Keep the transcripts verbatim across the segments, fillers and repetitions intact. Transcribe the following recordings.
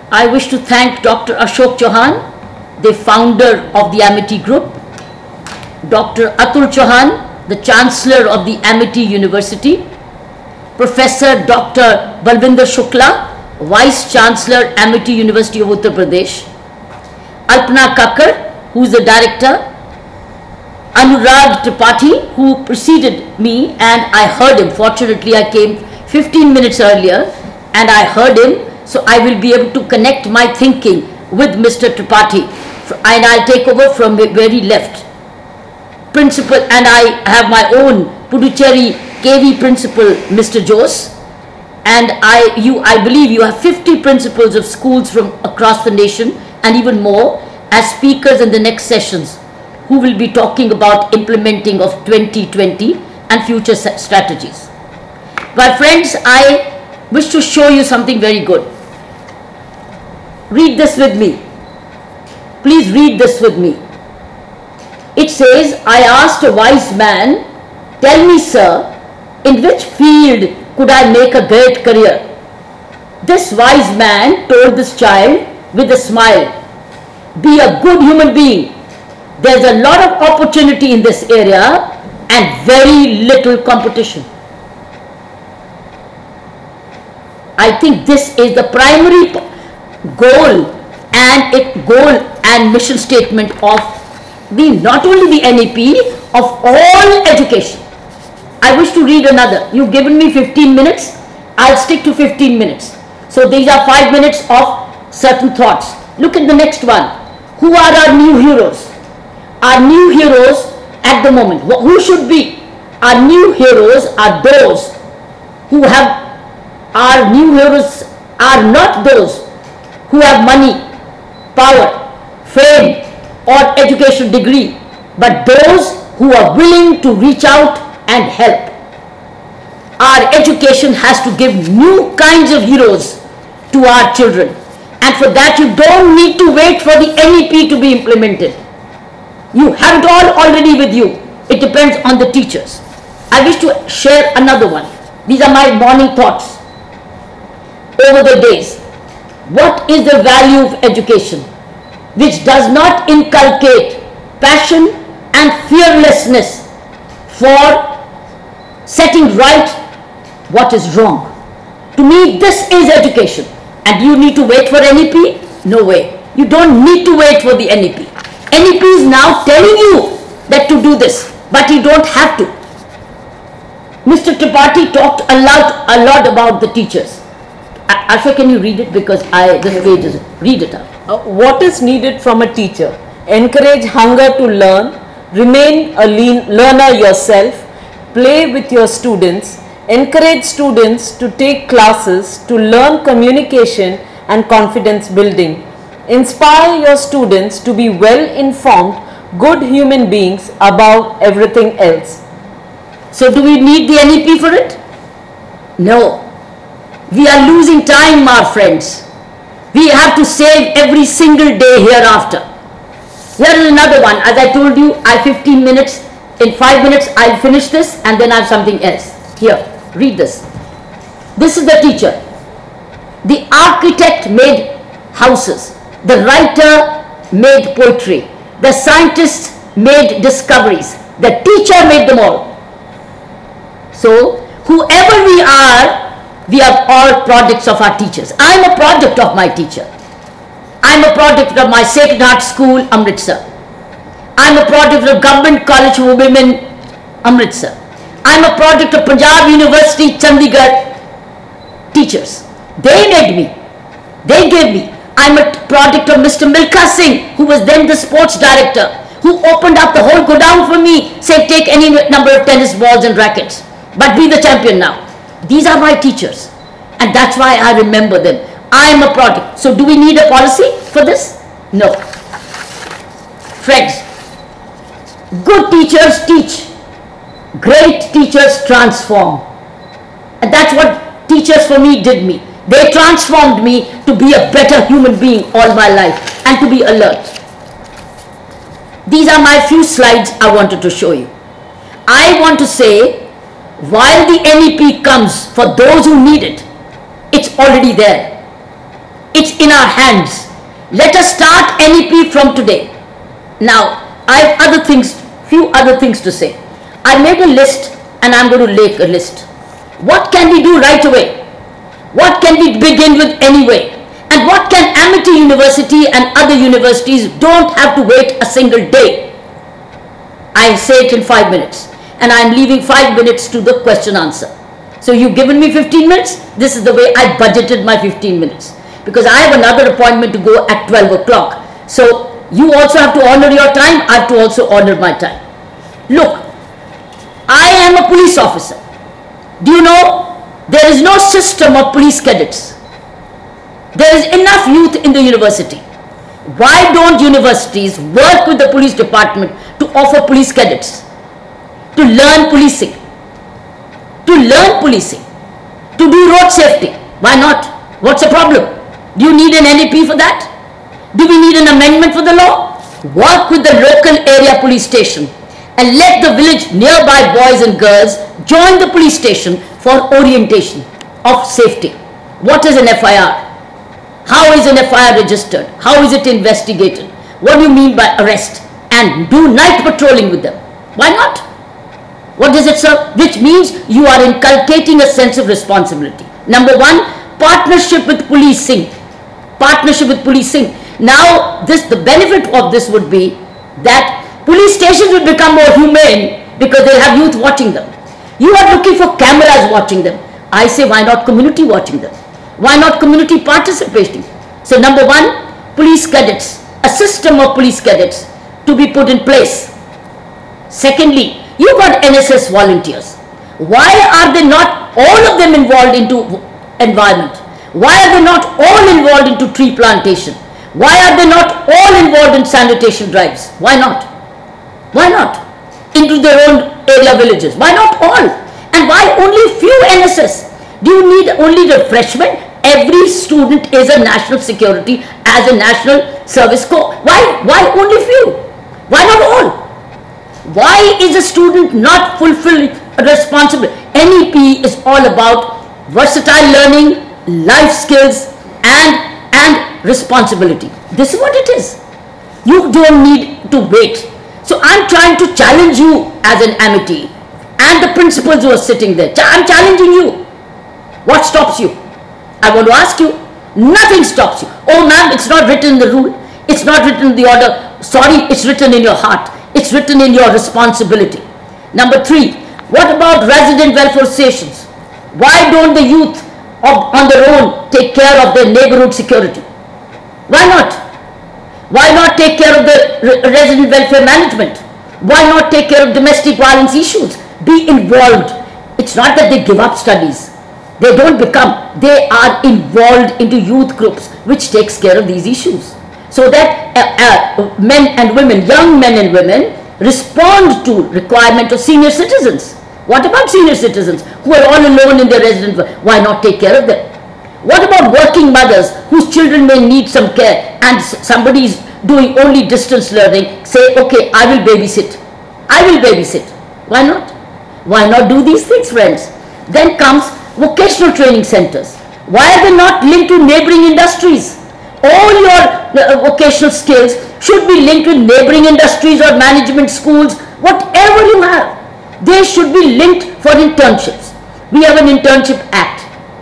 I wish to thank Doctor Ashok Chauhan, the founder of the Amity Group, Doctor Atul Chauhan, the Chancellor of the Amity University, Professor Doctor Balvinder Shukla, Vice Chancellor, Amity University of Uttar Pradesh, Alpana Kakkar, who is the Director, Anurag Tripathi, who preceded me, and I heard him. Fortunately, I came fifteen minutes earlier and I heard him, so I will be able to connect my thinking with Mister Tripathi, and I'll take over from where he left. Principal, and I have my own Puducherry K V principal, Mister Jose, and I, you, I believe you have fifty principals of schools from across the nation and even more as speakers in the next sessions, who will be talking about implementing of twenty twenty and future strategies. But friends, I wish to show you something very good. Read this with me. Please read this with me. It says, I asked a wise man, tell me, sir, in which field could I make a great career? This wise man told this child with a smile, be a good human being. There's a lot of opportunity in this area and very little competition. I think this is the primary goal and it goal and mission statement of the not only the N E P, of all education. I wish to read another. You've given me fifteen minutes. I'll stick to fifteen minutes. So these are five minutes of certain thoughts. Look at the next one. Who are our new heroes? Our new heroes at the moment, who should be? Our new heroes are those who have, our new heroes are not those who have money, power, fame or education degree, but those who are willing to reach out and help. Our education has to give new kinds of heroes to our children, and for that you don't need to wait for the N E P to be implemented. You have it all already with you. It depends on the teachers. I wish to share another one. These are my morning thoughts over the days. What is the value of education which does not inculcate passion and fearlessness for setting right what is wrong? To me, this is education. And you need to wait for N E P? No way. You don't need to wait for the N E P. N E P is now telling you that to do this, but you don't have to. Mister Tripathi talked a lot, a lot about the teachers. Asha, can you read it, because I this page is read it out. Uh, what is needed from a teacher? Encourage hunger to learn, remain a lean learner yourself, play with your students, encourage students to take classes to learn communication and confidence building, inspire your students to be well informed, good human beings above everything else. So do we need the N E P for it? No. We are losing time, our friends. We have to save every single day hereafter. Here is another one. As I told you, I have fifteen minutes. In five minutes, I'll finish this and then I have something else. Here, read this. This is the teacher. The architect made houses. The writer made poetry. The scientist made discoveries. The teacher made them all. So, whoever we are, we are all products of our teachers. I am a product of my teacher. I am a product of my Sacred Heart School, Amritsar. I am a product of Government College for Women, Amritsar. I am a product of Punjab University, Chandigarh teachers. They made me. They gave me. I am a product of Mister Milkha Singh, who was then the sports director, who opened up the whole godown for me, said take any number of tennis balls and rackets, but be the champion now. These are my teachers, and that's why I remember them. I am a product. So do we need a policy for this? No. Friends, good teachers teach. Great teachers transform. And that's what teachers for me did me. They transformed me to be a better human being all my life and to be alert. These are my few slides I wanted to show you. I want to say, while the N E P comes for those who need it, it's already there. It's in our hands. Let us start N E P from today. Now, I have other things, few other things to say. I made a list and I'm going to make a list. What can we do right away? What can we begin with anyway? And what can Amity University and other universities don't have to wait a single day? I say it in five minutes and I'm leaving five minutes to the question answer. So you've given me fifteen minutes. This is the way I budgeted my fifteen minutes because I have another appointment to go at twelve o'clock. So you also have to honor your time. I have to also honor my time. Look, I am a police officer. Do you know there is no system of police cadets? There is enough youth in the university. Why don't universities work with the police department to offer police cadets, to learn policing, to learn policing, to do road safety? Why not? What's the problem? Do you need an N E P for that? Do we need an amendment for the law? Work with the local area police station and let the village nearby boys and girls join the police station for orientation of safety. What is an F I R? How is an F I R registered? How is it investigated? What do you mean by arrest? And do night patrolling with them. Why not? What does it serve? Which means you are inculcating a sense of responsibility. Number one, partnership with policing. Partnership with policing. Now, this the benefit of this would be that police stations will become more humane because they'll have youth watching them. You are looking for cameras watching them. I say, why not community watching them? Why not community participating? So number one, police cadets, a system of police cadets to be put in place. Secondly, you got N S S volunteers. Why are they not all of them involved into environment? Why are they not all involved into tree plantation? Why are they not all involved in sanitation drives? Why not? Why not? Into their own area villages. Why not all? And why only few N S S? Do you need only the freshmen? Every student is a national security as a national service corps. Why? Why only few? Why not all? Why is a student not fulfilling a responsibility? N E P is all about versatile learning, life skills and, and responsibility. This is what it is. You don't need to wait. So I'm trying to challenge you as an Amity and the principals who are sitting there. I'm challenging you. What stops you? I want to ask you. Nothing stops you. Oh ma'am, it's not written in the rule. It's not written in the order. Sorry, it's written in your heart. It's written in your responsibility. Number three, what about resident welfare stations? Why don't the youth of, on their own take care of their neighborhood security? Why not? Why not take care of the re resident welfare management? Why not take care of domestic violence issues? Be involved. It's not that they give up studies. They don't become, they are involved into youth groups which takes care of these issues. So that uh, uh, men and women, young men and women respond to requirement of senior citizens. What about senior citizens who are all alone in their residence? Why not take care of them? What about working mothers whose children may need some care and somebody is doing only distance learning? Say, okay, I will babysit. I will babysit. Why not? Why not do these things, friends? Then comes vocational training centers. Why are they not linked to neighboring industries? All your uh, vocational skills should be linked with neighboring industries or management schools, whatever you have. They should be linked for internships. We have an internship act.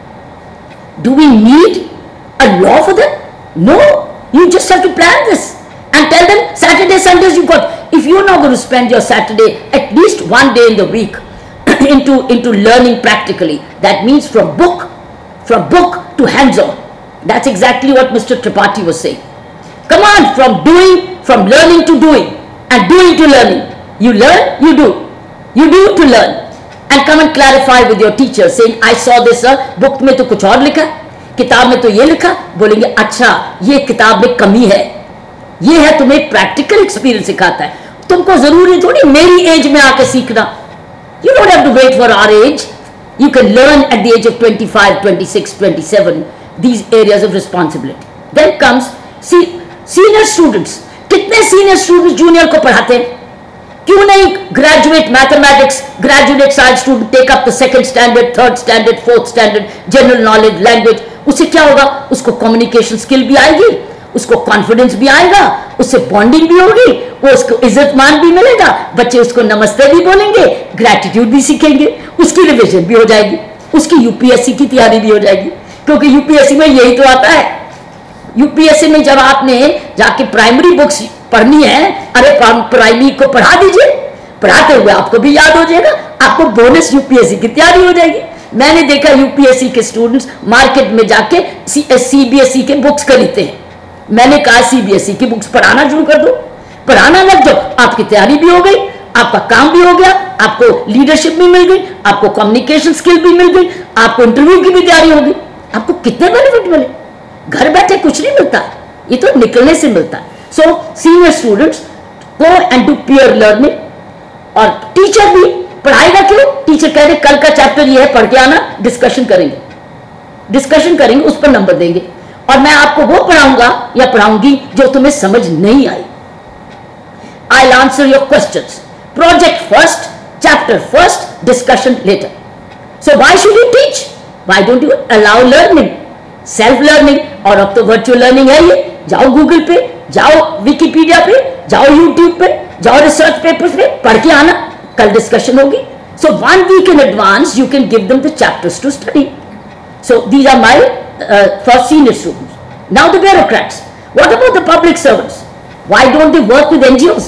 Do we need a law for them? No. You just have to plan this and tell them Saturday, Sundays you got. If you're not going to spend your Saturday at least one day in the week into, into learning practically, that means from book, from book to hands-on. That's exactly what Mister Tripathi was saying. Come on, from doing, from learning to doing and doing to learning. You learn, you do. You do to learn. And come and clarify with your teacher saying, I saw this sir, book में तो कुछ और लिखा, किताब में तो ये लिखा, बोलेंगे अच्छा ये किताब में कमी है, ये है तुम्हें प्रैक्टिकल एक्सपीरियंस सिखाता है, तुमको जरूरी थोड़ी मेरी एज में आके सीखना. You don't have to wait for our age. You can learn at the age of twenty-five, twenty-six, twenty-seven these areas of responsibility. Then comes see, senior students. कितने senior students junior को पढ़ाते हैं? क्यों नहीं graduate mathematics, graduate science student take up the second standard, third standard, fourth standard, general knowledge, language? उससे क्या होगा, उसको कम्युनिकेशन स्किल भी आएगी, उसको कॉन्फिडेंस भी आएगा, उससे बॉन्डिंग भी होगी, वो उसको इज्जत मान भी मिलेगा, बच्चे उसको नमस्ते भी बोलेंगे, ग्रेटिट्यूड भी सीखेंगे, उसकी रिविजन भी हो जाएगी, उसकी यूपीएससी की तैयारी भी हो जाएगी, क्योंकि यूपीएससी में यही तो आता है। यूपीएससी में जब आपने जाके प्राइमरी बुक्स पढ़नी है, अरे प्राइमरी को पढ़ा दीजिए, पढ़ाते हुए आपको भी याद हो जाएगा, आपको बोनस यूपीएससी की तैयारी हो जाएगी। मैंने देखा यूपीएससी के स्टूडेंट्स मार्केट में जाके सीबीएसई के बुक्स खरीदते हैं। मैंने कहा सीबीएसई की बुक्स पढ़ाना शुरू कर दो, पढ़ाना लग जाओ, आपकी तैयारी भी हो गई, आपका काम भी हो गया, आपको लीडरशिप भी मिल गई, आपको कम्युनिकेशन स्किल भी मिल गई, आपको इंटरव्यू की भी तैयारी हो गई। आपको कितने बेनिफिट मिले, घर बैठे कुछ नहीं मिलता, ये तो निकलने से मिलता है। So senior students go and do peer learning, और टीचर भी पढ़ाएगा क्यों, टीचर कह रहे कल का चैप्टर ये है, पढ़ के आना, डिस्कशन करेंगे, डिस्कशन करेंगे, उस पर नंबर देंगे, और मैं आपको वो पढ़ाऊंगा या पढ़ाऊंगी जो तुम्हें समझ नहीं आई। I'll answer your questions. Project first, chapter first, discussion later. So why should you teach? Why don't you allow learning? Self learning, और अब तो virtual learning है ये, जाओ गूगल पे, जाओ विकिपीडिया पे, जाओ यूट्यूब पे, जाओ रिसर्च पेपर्स पे, पढ़ के आना, कल डिस्कशन होगी। So one week in advance you can give them the chapters to study. So these are my uh, for senior students. Now the bureaucrats. What about the public servants? Why don't they work with N G Os?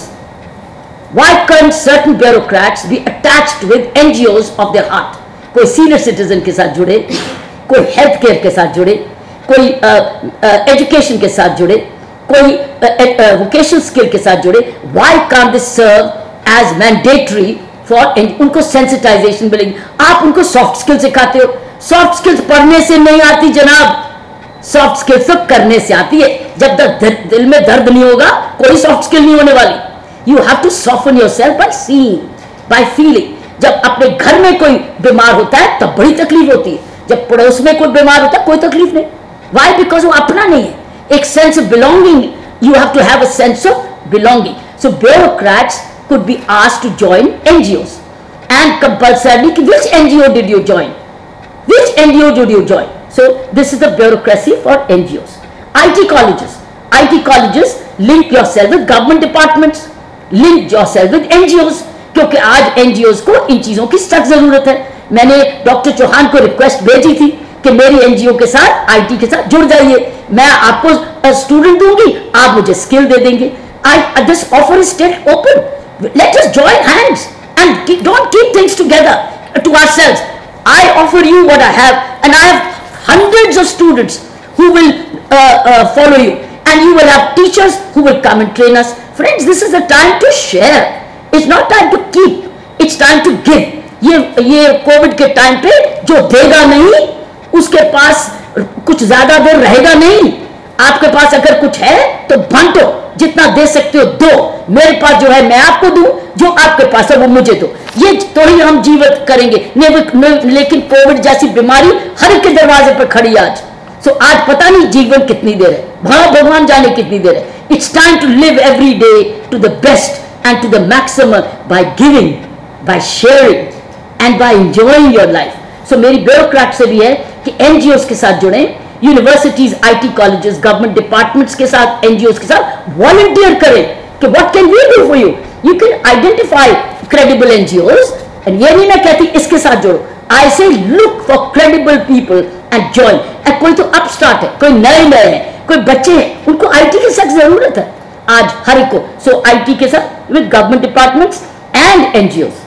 Why can't certain bureaucrats be attached with N G Os of their heart? कोई senior citizen के साथ जुड़े, कोई health care के साथ जुड़े, कोई education के साथ जुड़े, कोई vocational skill के साथ जुड़े. Why can't they serve as mandatory for उनको sensitization मिलेगी? आप उनको soft skills सिखाते हो. Soft skills पढ़ने से नहीं आती जनाब, सॉफ्ट स्किल तो करने से आती है. जब तक दिल में दर्द नहीं होगा कोई सॉफ्ट स्किल नहीं होने वाली. You have to soften yourself by seeing, by feeling. जब अपने घर में कोई बीमार होता है तब बड़ी तकलीफ होती है, जब पड़ोस में कोई बीमार होता है कोई तकलीफ नहीं. वाई? बिकॉज वो अपना नहीं है. एक sense of belonging, you have to have a sense of belonging. So bureaucrats could be asked to join NGOs and compulsorily. Which NGO did you join? Which N G O did you join? So this is the bureaucracy for N G Os. I T colleges. I T colleges link yourself with government departments, link yourself with N G Os, क्योंकि आज N G Os को इन चीजों की सख्त जरूरत है. मैंने doctor Chauhan को रिक्वेस्ट भेजी थी कि मेरी N G O के साथ, I T के साथ जुड़ जाइए, मैं आपको स्टूडेंट दूंगी, आप मुझे स्किल दे देंगे. I this offer is still open. Let us join hands and keep, don't keep things together to ourselves. I offer you what I have, and I have hundreds of students who will uh, uh, follow you, and you will have teachers who will come and train us. Friends, this is the time to share. It's not time to keep. It's time to give. ये ये Covid के time पे जो देगा नहीं उसके पास कुछ ज्यादा देर रहेगा नहीं. आपके पास अगर कुछ है तो बांटो, जितना दे सकते हो दो. मेरे पास जो है मैं आपको दूं, जो आपके पास है वो मुझे दो. ये तो ही हम जीवित करेंगे. लेकिन कोविड जैसी बीमारी हर एक के दरवाजे पर खड़ी आज. सो so, आज पता नहीं जीवन कितनी देर है, हाँ भगवान जाने कितनी देर है. It's time to live every day to the best and to the maximum by giving, by sharing and by enjoying your life. So मेरी ब्यूरोक्रेट से भी है कि एनजीओ के साथ जुड़े, universities, IT colleges, government departments के साथ, एनजीओ के साथ वॉलंटियर करें कि what can we do for you. You can identify credible N G Os, and ये नहीं मैं कहती इसके साथ जोड़ो. I say look for credible people and join. and कोई तो अपस्टार्ट है, कोई नए नए हैं, कोई बच्चे हैं, उनको आईटी की सख्त जरूरत है आज हर एक को. सो आईटी के साथ with government departments and N G Os.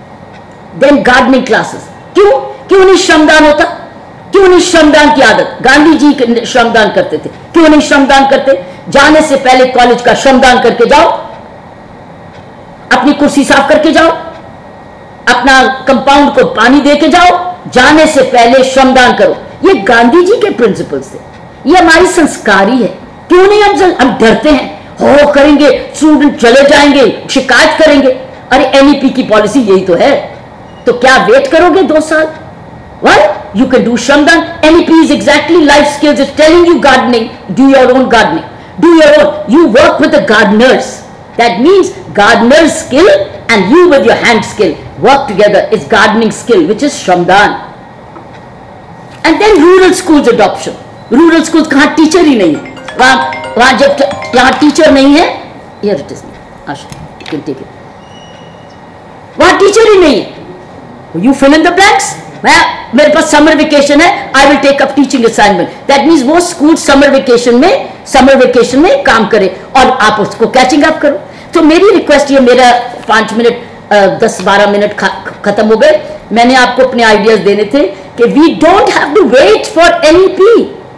Then gardening classes. क्यों क्यों नहीं श्रमदान होता? क्यों नहीं श्रमदान की आदत? गांधी जी श्रमदान करते थे, क्यों नहीं श्रमदान करते? जाने से पहले कॉलेज का श्रमदान करके जाओ, अपनी कुर्सी साफ करके जाओ, अपना कंपाउंड को पानी दे के जाओ, जाने से पहले श्रमदान करो. ये गांधी जी के प्रिंसिपल्स थे, ये हमारी संस्कारी है. क्यों नहीं हम हम डरते हैं, हो करेंगे, स्टूडेंट चले जाएंगे, शिकायत करेंगे. अरे एनईपी की पॉलिसी यही तो है, तो क्या वेट करोगे दो साल? Why? You can do श्रमदान. N E P is exactly life skills. It's telling you gardening, do your own gardening, do your own. You work with the gardeners. That means gardener's skill and you with your hand skill work together is gardening skill, which is Shramdan. And then rural schools adoption. Rural schools कहाँ teacher ही नहीं है, वहाँ वहाँ जब यहाँ teacher नहीं है, here it is, Asha you can take it, वहाँ टीचर ही नहीं है, you fill in the blanks. मैं मेरे पास समर वेकेशन है, I will take up teaching assignment. That means वो स्कूल समर वेकेशन में समर वेकेशन में काम करे और आप उसको कैचिंग अप करो. तो मेरी रिक्वेस्ट ये, मेरा पाँच मिनट दस बारह मिनट खत्म हो गए. मैंने आपको अपने आइडियाज देने थे कि we don't have to wait for NEP.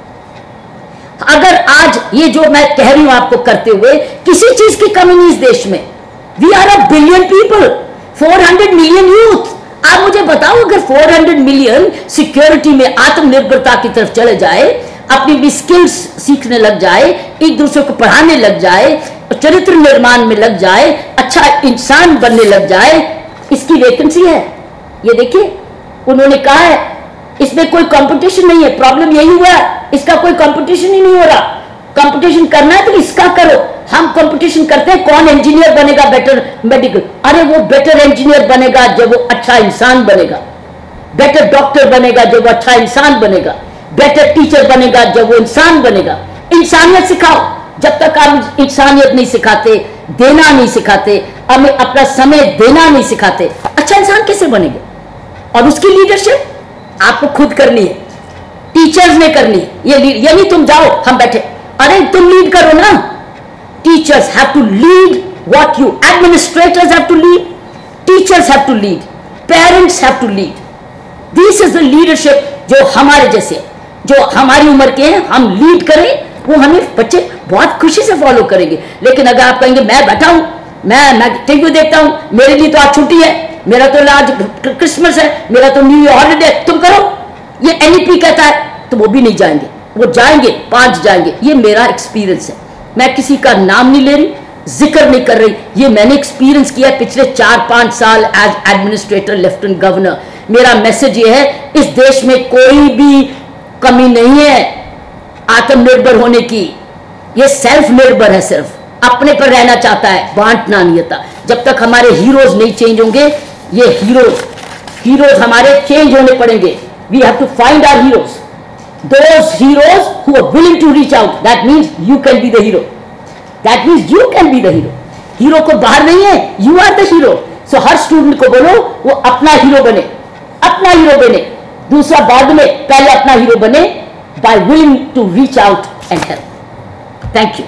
अगर आज ये जो मैं कह रही हूं आपको करते हुए, किसी चीज की कमी नहीं इस देश में. We are a billion people, four hundred million youth. आप मुझे बताओ, अगर फोर हंड्रेड मिलियन सिक्योरिटी में आत्मनिर्भरता की तरफ चले जाए, अपनी भी स्किल्स सीखने लग जाए, एक दूसरे को पढ़ाने लग जाए, चरित्र निर्माण में लग जाए, अच्छा इंसान बनने लग जाए, इसकी वैकेंसी है. ये देखिए उन्होंने कहा है इसमें कोई कंपटीशन नहीं है. प्रॉब्लम यही हुआ है, इसका कोई कंपटीशन ही नहीं हो रहा. कंपटीशन करना है तो इसका करो. हम कंपटीशन करते हैं कौन इंजीनियर बनेगा बेटर मेडिकल. अरे वो बेटर इंजीनियर बनेगा जब वो अच्छा इंसान बनेगा, बेटर डॉक्टर बनेगा जब वो अच्छा इंसान बनेगा, बेटर टीचर बनेगा जब वो इंसान बनेगा. इंसानियत सिखाओ. जब तक आप इंसानियत नहीं सिखाते, देना नहीं सिखाते, हमें अपना समय देना नहीं सिखाते, अच्छा इंसान कैसे बनेंगे? और उसकी लीडरशिप आपको खुद करनी है, टीचर्स ने करनी है. ये ये नहीं तुम जाओ हम बैठे, अरे तुम लीड करो ना. Teachers have to lead what you, administrators have to lead, teachers have to lead, parents have to lead. This is the leadership जो हमारे जैसे, जो हमारी उम्र के हैं, हम लीड करें, वो हमें बच्चे बहुत खुशी से फॉलो करेंगे. लेकिन अगर आप कहेंगे मैं बैठा हूं, मैं मैं टीवी देखता हूं, मेरे लिए तो आज छुट्टी है, मेरा तो आज क्रिसमस है, मेरा तो न्यू ईयर हॉलीडे, तुम करो, ये एनईपी कहता है, तो वो भी नहीं जाएंगे. वो जाएंगे, पांच जाएंगे. ये मेरा एक्सपीरियंस है. मैं किसी का नाम नहीं ले रही, जिक्र नहीं कर रही, ये मैंने एक्सपीरियंस किया पिछले चार पांच साल एज एडमिनिस्ट्रेटर, लेफ्टिनेंट गवर्नर. मेरा मैसेज ये है, इस देश में कोई भी कमी नहीं है आत्मनिर्भर होने की. ये सेल्फ निर्भर है, सिर्फ अपने पर रहना चाहता है, बांटना नहीं आता. जब तक हमारे हीरोज नहीं चेंज होंगे, ये हीरोज हीरोज हमारे चेंज होने पड़ेंगे. We have to find our heroes, those heroes who are willing to reach out. That means you can be the hero. That means you can be the hero. Hero को बाहर नहीं है, you are the hero. So हर student को बोलो वो अपना hero बने, अपना हीरो बने, दूसरा बाद में, पहले अपना हीरो बने by willing to reach out and help. Thank you.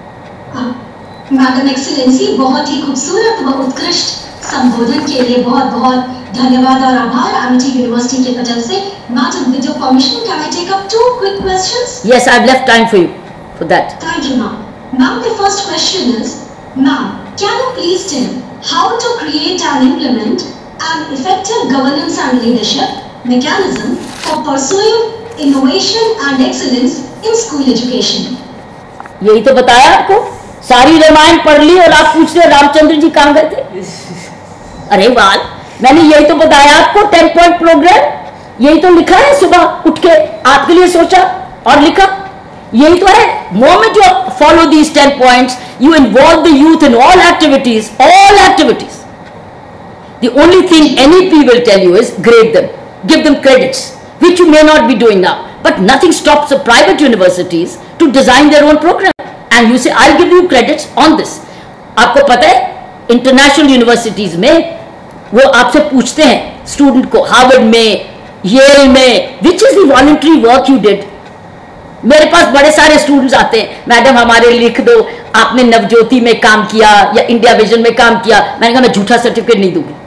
Madam excellency, बहुत ही खूबसूरत व उत्कृष्ट संबोधन के लिए बहुत बहुत धन्यवाद और आभार एमिटी यूनिवर्सिटी के तरफ से. Madam, with your permission, can I take up two quick questions? Yes, I've left time for you for that. Thank you, ma'am. Ma'am, the first question is, ma'am, can you please tell how to create and implement an effective governance and leadership mechanism for pursuing innovation and excellence in school education? यही तो बताया आपको. सारी रामायण पढ़ ली और आप पूछ रहे रामचंद्र जी कहाँ गए थे? अरे वाल, मैंने यही तो बताया आपको. टेन पॉइंट प्रोग्राम, यही तो लिखा है. सुबह उठ के आपके लिए सोचा और लिखा, यही तो है. Moment you follow these ten points, you involve the youth in all activities, all activities. The only thing NEP will tell you is grade them, give them credits, which you may not be doing now. But nothing stops the private universities to design their own program. And you say, I'll give you credits on this. आपको पता है international universities में वो आपसे पूछते हैं student को, Harvard में, येल में, which is the voluntary work you did. मेरे पास बड़े सारे स्टूडेंट्स आते हैं, मैडम हमारे लिख दो, आपने नवज्योति में काम किया या इंडिया विजन में काम किया. मैंने कहा मैं झूठा सर्टिफिकेट नहीं दूंगी,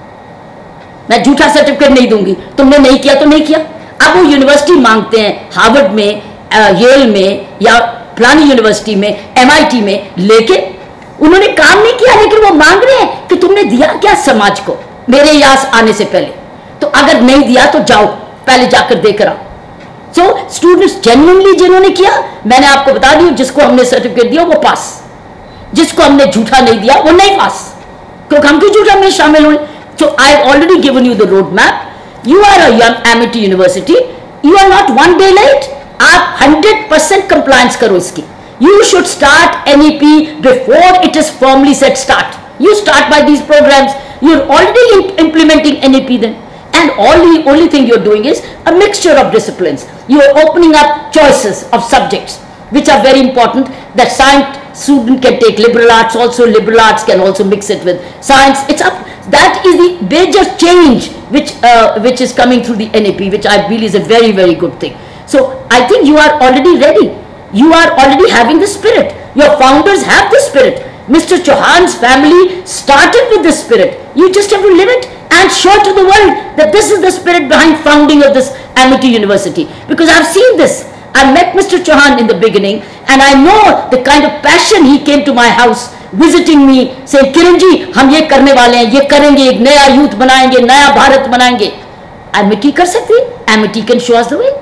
मैं झूठा सर्टिफिकेट नहीं दूंगी, तुमने नहीं किया तो नहीं किया. अब वो यूनिवर्सिटी मांगते हैं, हार्वर्ड में, येल में या फलानी यूनिवर्सिटी में, एमआईटी में, लेकिन उन्होंने काम नहीं किया, लेकिन वो मांग रहे हैं कि तुमने दिया क्या समाज को मेरे यहाँ आने से पहले. तो अगर नहीं दिया तो जाओ पहले जाकर देकर आओ. सो स्टूडेंट्स जेन्युइनली जिन्होंने किया, मैंने आपको बता दिया, जिसको हमने सर्टिफिकेट दिया वो पास, जिसको हमने झूठा नहीं दिया वो नहीं पास, क्योंकि हम क्यों झूठा में शामिल हुए. So I have already given you the road map. You are a young Amity university, you are not one day late. आप हंड्रेड परसेंट कंप्लायंस करो इसकी. You should start NEP before it is formally set start. You start by these programs. You are already implementing NEP. Then And only, only thing you're doing is a mixture of disciplines. You are opening up choices of subjects, which are very important. That science student can take liberal arts also, liberal arts can also mix it with science. It's up. That is the major change which, uh, which is coming through the N A P, which I believe is a very, very good thing. So I think you are already ready. You are already having the spirit. Your founders have the spirit. Mister Chauhan's family started with the spirit. You just have to live it and show to the world that this is the spirit behind founding of this Amity University. Because I've seen this. I met Mister Chauhan in the beginning and I know the kind of passion he came to my house visiting me, saying, Kiran ji, हम ये करने वाले हैं, ये करेंगे, एक नया youth बनाएंगे, नया भारत बनाएंगे. Amity कर सकती है. Amity can show us the way.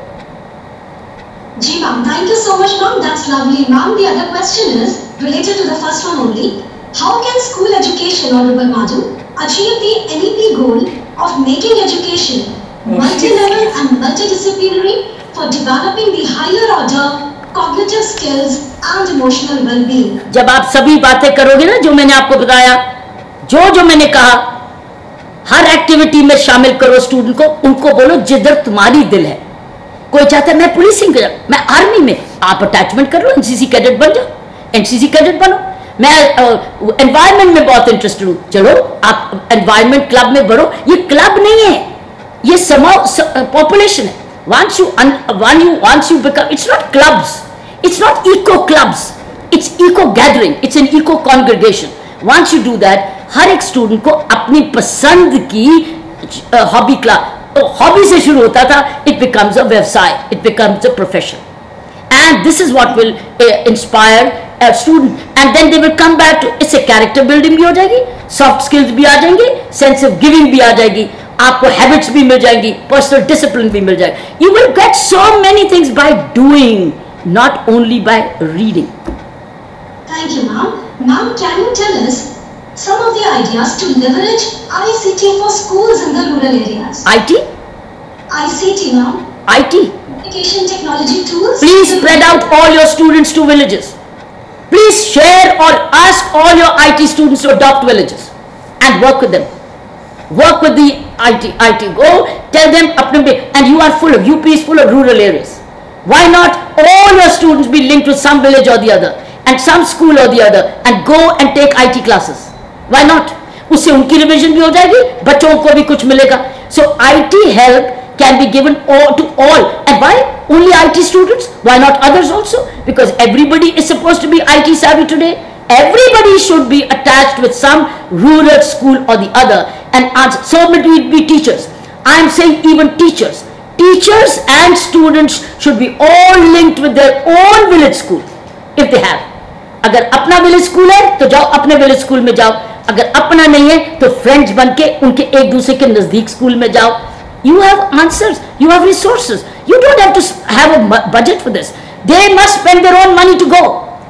Ji ma'am, thank you so much ma'am, that's lovely ma'am. The other question is related to the first one only. How can school education, Honorable Madhu, achieve the N E P goal of making education multi-level and multidisciplinary for developing the higher order cognitive skills and emotional well-being? जब आप सभी बातें करोगे ना जो मैंने आपको बताया, जो जो मैंने कहा, हर एक्टिविटी में शामिल करो स्टूडेंट को, उनको बोलो जिधर तुम्हारी दिल है. कोई चाहता है मैं पुलिसिंग कर, मैं आर्मी में, आप अटैचमेंट कर लो, एनसीसी कैडेट बन जाओ, एनसीसी कैडेट बनो. मैं एनवायरनमेंट uh, में बहुत इंटरेस्टेड हूँ, चलो आप एनवायरनमेंट क्लब में बढ़ो. ये क्लब नहीं है, ये समाज पॉपुलेशन है. Once you, one you, once you become, it's not clubs, it's not eco clubs, it's eco gathering, it's an eco congregation. Once you do that, हर एक स्टूडेंट को अपनी पसंद की हॉबी क्लास, हॉबी से शुरू होता था, it becomes a व्यवसाय, it becomes a profession. And this is what will uh, inspire a student, and then they will come back to, इससे character building भी हो जाएगी, soft skills भी आ जाएंगे, sense of giving भी आ जाएगी, आपको हैबिट्स भी मिल जाएंगी, पर्सनल डिसिप्लिन भी मिल जाएगी. You will get so many things by doing, not only by reading. Thank you ma'am. Ma'am, can you tell us some of the ideas to leverage I C T for schools in the rural areas? IT, I C T ma'am, IT, education technology tools. Please spread out all your students to villages. Please share और ask all your IT students to adopt villages and work with them. Work with the I T, I T. Go tell them, and you are full of, U P is full of rural areas. Why not all your students be linked to some village or the other, and some school or the other, and go and take I T classes? Why not? उससे उनकी revision भी हो जाएगी, बच्चों को भी कुछ मिलेगा. So I T help can be given all to all. And why only I T students? Why not others also? Because everybody is supposed to be I T savvy today. Everybody should be attached with some rural school or the other, and so many be teachers. I am saying even teachers. Teachers and students should be all linked with their own village school, if they have. अगर अपना village school है तो जाओ अपने village school में जाओ. अगर अपना नहीं है तो friends बन के उनके एक दूसरे के नजदीक school में जाओ. You have answers. You have resources. You don't have to have a budget for this. They must spend their own money to go.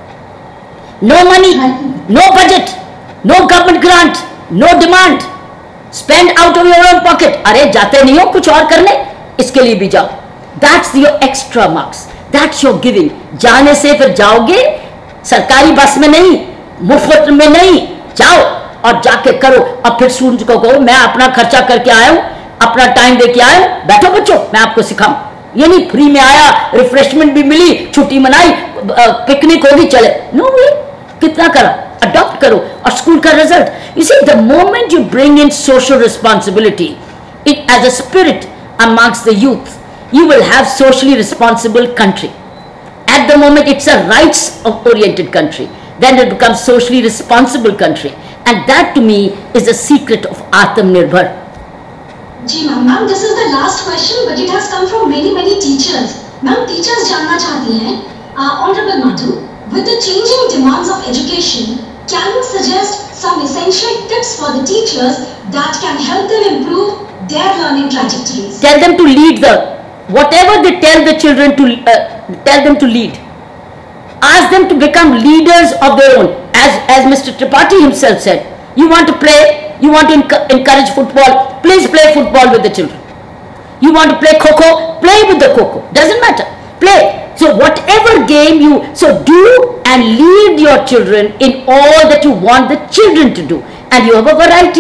No money, no budget, no government grant, no demand. Spend out of your own pocket. अरे जाते नहीं हो कुछ और करने, इसके लिए भी जाओ. That's your extra marks. That's your giving. जाने से फिर जाओगे सरकारी बस में नहीं, मुफ्त में नहीं, जाओ और जाके करो. और फिर स्टूडेंट को कहो मैं अपना खर्चा करके आया हूँ, अपना टाइम दे के आया हूँ, बैठो बच्चों मैं आपको सिखाऊं. ये नहीं फ्री में आया, रिफ्रेशमेंट भी मिली, छुट्टी मनाई, पिकनिक होगी, चले. नो वे, कितना करा, अडॉप्ट करो. और स्कूल का result, you see the moment you bring in social responsibility it as a spirit amongst the youth, you will have socially responsible country. At the moment it's a rights oriented country, then it becomes socially responsible country, and that to me is the secret of Atmanirbhar. जी ma'am, ma'am this is the last question but it has come from many many teachers. Ma'am teachers जानना चाहती हैं, Honorable Madhu, with the changing demands of education, can you suggest some essential tips for the teachers that can help them improve their learning trajectories? Tell them to lead the, whatever they tell the children to, uh, tell them to lead. Ask them to become leaders of their own. As, as Mister Tripathi himself said, you want to play, you want to enc encourage football, please play football with the children. You want to play kho-kho, play with the kho-kho, doesn't matter, play. So whatever game you, so do and lead your children in all that you want the children to do. And you have a variety.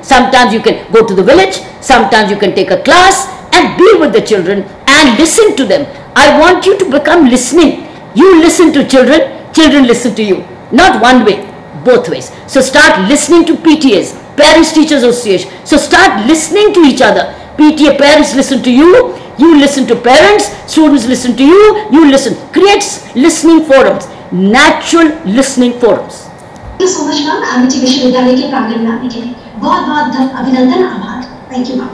Sometimes you can go to the village, sometimes you can take a class and be with the children and listen to them. I want you to become listening. You listen to children, children listen to you. Not one way, both ways. So start listening to P T As, Parents Teachers Association. So start listening to each other. P T A parents listen to you, you listen to parents, students listen to you, you listen. Creates listening forums, natural listening forums. Thank you so much, ma'am. Amity विश्वविद्यालय के प्रांगण में आने के लिए बहुत बहुत अभिनंदन, आभार. Thank you, ma'am.